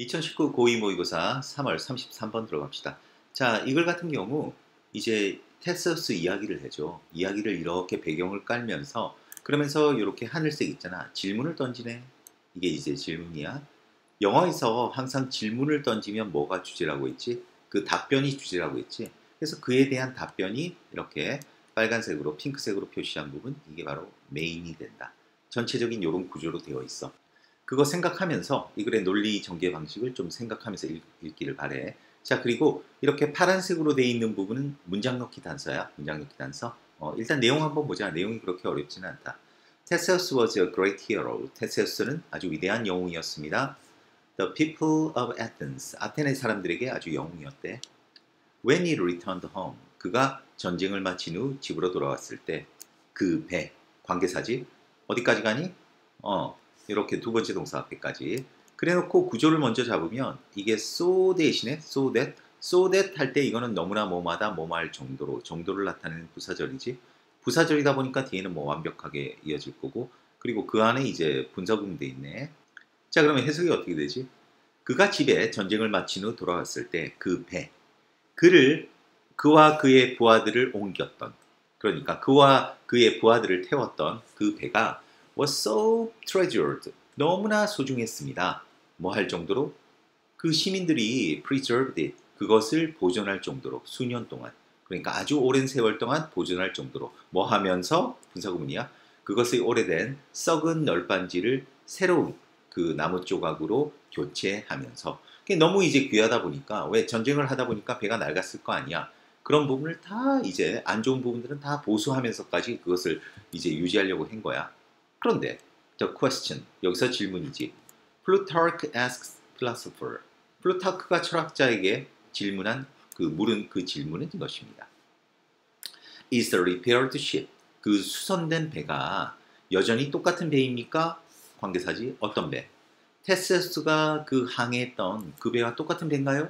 2019 고2 모의고사 3월 33번 들어갑시다. 자, 이걸 같은 경우 이제 테세우스 이야기를 해줘. 이야기를 이렇게 배경을 깔면서 그러면서 이렇게 하늘색 있잖아. 질문을 던지네. 이게 이제 질문이야. 영어에서 항상 질문을 던지면 뭐가 주제라고 했지? 그 답변이 주제라고 했지. 그래서 그에 대한 답변이 이렇게 빨간색으로 핑크색으로 표시한 부분, 이게 바로 메인이 된다. 전체적인 이런 구조로 되어 있어. 그거 생각하면서 이 글의 논리 전개 방식을 좀 생각하면서 읽기를 바래. 자, 그리고 이렇게 파란색으로 되어 있는 부분은 문장 넣기 단서야. 문장 넣기 단서. 일단 내용 한번 보자. 내용이 그렇게 어렵지는 않다. Theseus was a great hero. 테세우스는 아주 위대한 영웅이었습니다. The people of Athens. 아테네 사람들에게 아주 영웅이었대. When he returned home. 그가 전쟁을 마친 후 집으로 돌아왔을 때 그 배, 관계사지. 어디까지 가니? 이렇게 두 번째 동사 앞에까지. 그래놓고 구조를 먼저 잡으면 이게 so 대신에 so that 할 때 이거는 너무나 뭐마다 뭐할 정도로 정도를 나타내는 부사절이지. 부사절이다 보니까 뒤에는 뭐 완벽하게 이어질 거고, 그리고 그 안에 이제 분사구문 돼 있네. 자, 그러면 해석이 어떻게 되지? 그가 집에 전쟁을 마친 후 돌아왔을 때 그 배, 그와 그의 부하들을 옮겼던, 그러니까 그와 그의 부하들을 태웠던 그 배가 was so treasured. 너무나 소중했습니다. 뭐 할 정도로? 그 시민들이 preserved it. 그것을 보존할 정도로 수년 동안. 그러니까 아주 오랜 세월 동안 보존할 정도로. 뭐 하면서? 분사구문이야. 그것의 오래된 썩은 널빤지를 새로운 그 나무 조각으로 교체하면서. 그게 너무 이제 귀하다 보니까, 왜 전쟁을 하다 보니까 배가 낡았을 거 아니야. 그런 부분을 다 이제 안 좋은 부분들은 다 보수하면서까지 그것을 이제 유지하려고 한 거야. 그런데 the question, 여기서 질문이지. Plutarch asks philosopher. 플루타크가 철학자에게 질문한 물은 그 질문은 이것입니다. Is the repaired ship, 그 수선된 배가 여전히 똑같은 배입니까? 관계사지. 어떤 배? 테세우스가 그 항해했던 그 배와 똑같은 배인가요?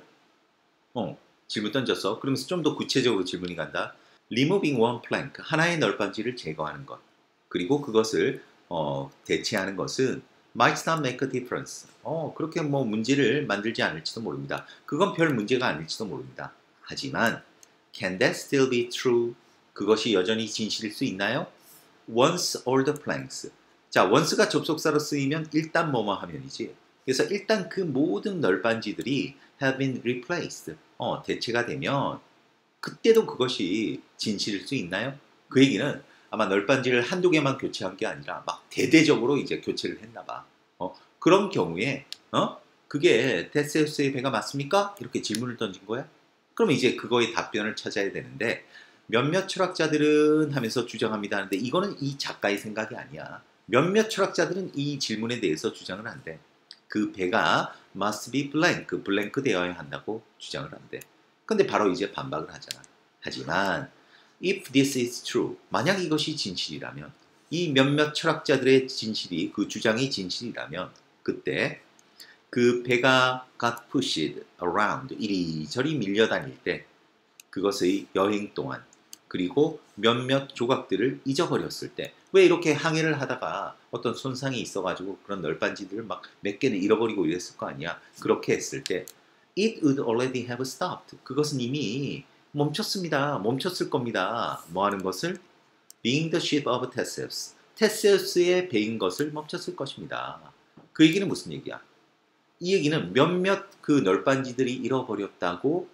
질문 던졌어. 그러면서 좀 더 구체적으로 질문이 간다. Removing one plank, 하나의 널빤지를 제거하는 것. 그리고 그것을 대체하는 것은 might not make a difference. 그렇게 뭐 문제를 만들지 않을지도 모릅니다. 그건 별 문제가 아닐지도 모릅니다. 하지만 can that still be true? 그것이 여전히 진실일 수 있나요? Once all the planks. 자, once가 접속사로 쓰이면 일단 뭐뭐 하면이지. 그래서 일단 그 모든 널빤지들이 have been replaced. 대체가 되면 그때도 그것이 진실일 수 있나요? 그 얘기는 아마 널빤지를 한두 개만 교체한 게 아니라 막 대대적으로 이제 교체를 했나 봐. 그런 경우에 그게 테세우스의 배가 맞습니까? 이렇게 질문을 던진 거야. 그럼 이제 그거의 답변을 찾아야 되는데, 몇몇 철학자들은 하면서 주장합니다 하는데 이거는 이 작가의 생각이 아니야. 몇몇 철학자들은 이 질문에 대해서 주장을 한대. 그 배가 must be blank, 블랭크 되어야 한다고 주장을 한대. 근데 바로 이제 반박을 하잖아. 하지만 if this is true, 만약 이것이 진실이라면, 이 몇몇 철학자들의 진실이, 그 주장이 진실이라면, 그때 그 배가 got pushed around, 이리저리 밀려다닐 때 그것의 여행 동안, 그리고 몇몇 조각들을 잊어버렸을 때, 왜 이렇게 항해를 하다가 어떤 손상이 있어가지고 그런 널빤지들을 막 몇 개는 잃어버리고 이랬을 거 아니야. 그렇게 했을 때 it would already have stopped. 그것은 이미 멈췄습니다. 멈췄을 겁니다. 뭐 하는 것을? Being the ship of Theseus. 테세우스의 배인 것을 멈췄을 것입니다. 그 얘기는 무슨 얘기야? 이 얘기는 몇몇 그 널빤지들이 잃어버렸다고,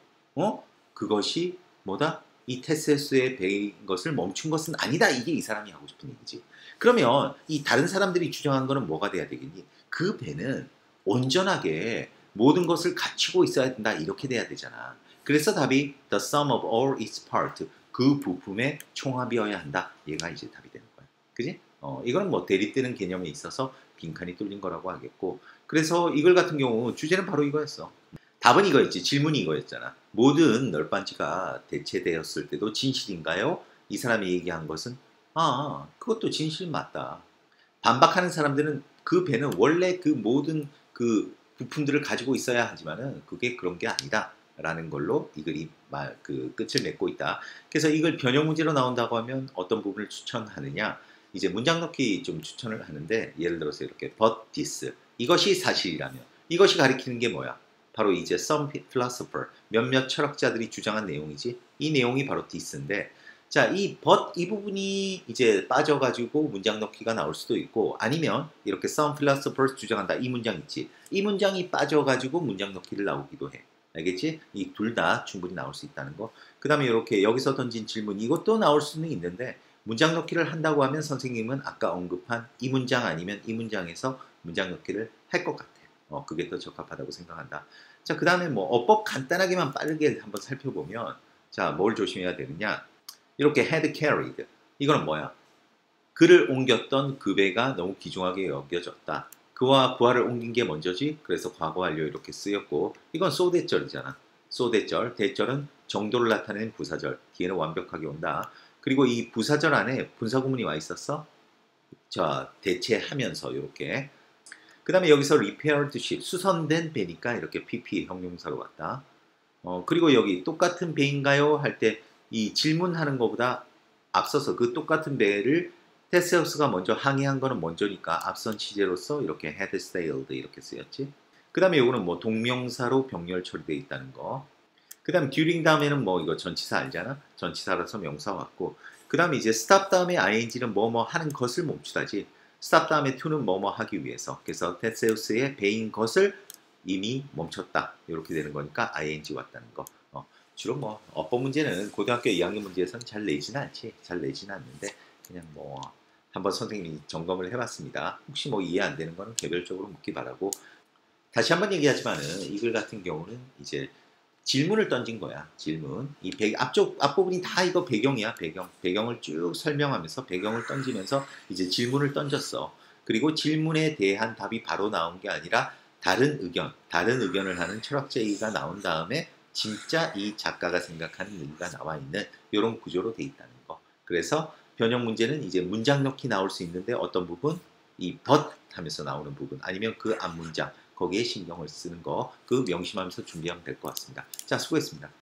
그것이 뭐다? 이 테세우스의 배인 것을 멈춘 것은 아니다. 이게 이 사람이 하고 싶은 얘기지. 그러면 이 다른 사람들이 주장한 거는 뭐가 돼야 되겠니? 그 배는 온전하게 모든 것을 갖추고 있어야 된다. 이렇게 돼야 되잖아. 그래서 답이 the sum of all its parts, 그 부품의 총합이어야 한다. 얘가 이제 답이 되는 거야. 그지? 이건 뭐 대립되는 개념에 있어서 빈칸이 뚫린 거라고 하겠고, 그래서 이걸 같은 경우 주제는 바로 이거였어. 답은 이거였지. 질문이 이거였잖아. 모든 널빤지가 대체되었을 때도 진실인가요? 이 사람이 얘기한 것은 그것도 진실 맞다. 반박하는 사람들은 그 배는 원래 그 모든 그 부품들을 가지고 있어야 하지만은 그게 그런 게 아니다. 라는 걸로 이 글이 끝을 맺고 있다. 그래서 이걸 변형 문제로 나온다고 하면 어떤 부분을 추천하느냐? 이제 문장 넣기 좀 추천을 하는데, 예를 들어서 이렇게 but this, 이것이 사실이라면, 이것이 가리키는 게 뭐야? 바로 이제 some philosopher, 몇몇 철학자들이 주장한 내용이지. 이 내용이 바로 this인데, 자, 이 but 이 부분이 이제 빠져가지고 문장 넣기가 나올 수도 있고, 아니면 이렇게 some philosophers 주장한다. 이 문장 있지. 이 문장이 빠져가지고 문장 넣기를 나오기도 해. 알겠지? 이 둘 다 충분히 나올 수 있다는 거. 그 다음에 이렇게 여기서 던진 질문, 이것도 나올 수는 있는데, 문장 넣기를 한다고 하면 선생님은 아까 언급한 이 문장 아니면 이 문장에서 문장 넣기를 할 것 같아. 그게 더 적합하다고 생각한다. 자, 그 다음에 뭐 어법 간단하게만 빠르게 한번 살펴보면, 자, 뭘 조심해야 되느냐? 이렇게 had carried. 이거는 뭐야? 그를 옮겼던 그 배가 너무 귀중하게 여겨졌다. 그와 부하를 옮긴 게 먼저지. 그래서 과거 완료 이렇게 쓰였고, 이건 소대절이잖아. 소대절, 대절은 정도를 나타내는 부사절. 뒤에는 완벽하게 온다. 그리고 이 부사절 안에 분사구문이 와 있었어. 자, 대체하면서 이렇게. 그 다음에 여기서 repaired ship, 수선된 배니까 이렇게 pp 형용사로 왔다. 그리고 여기 똑같은 배인가요? 할 때 이 질문하는 것보다 앞서서 그 똑같은 배를 테세우스가 먼저 항해한 거는 먼저니까 앞선 시제로서 이렇게 had sailed 이렇게 쓰였지. 그 다음에 요거는 뭐 동명사로 병렬 처리되어 있다는 거. 그 다음 during 다음에는 뭐 이거 전치사 알잖아? 전치사라서 명사 왔고, 그 다음에 이제 stop 다음에 ing는 뭐뭐 하는 것을 멈추다지. stop 다음에 to는 뭐뭐 하기 위해서. 그래서 테세우스의 배인 것을 이미 멈췄다. 이렇게 되는 거니까 ing 왔다는 거. 주로 뭐 어법 문제는 고등학교 2학년 문제에서는 잘 내지는 않지. 잘 내지는 않는데 그냥 뭐 한번 선생님이 점검을 해봤습니다. 혹시 뭐 이해 안 되는 거는 개별적으로 묻기 바라고. 다시 한번 얘기하지만은 이 글 같은 경우는 이제 질문을 던진 거야. 질문. 이 앞부분이 다 이거 배경이야. 배경을 쭉 설명하면서 배경을 던지면서 이제 질문을 던졌어. 그리고 질문에 대한 답이 바로 나온 게 아니라 다른 의견을 하는 철학자 얘기가 나온 다음에 진짜 이 작가가 생각하는 얘기가 나와 있는 이런 구조로 돼 있다는 거. 그래서 변형 문제는 이제 문장 넣기 나올 수 있는데 어떤 부분? 이 but 하면서 나오는 부분 아니면 그 앞 문장 거기에 신경을 쓰는 거 그 명심하면서 준비하면 될 것 같습니다. 자, 수고했습니다.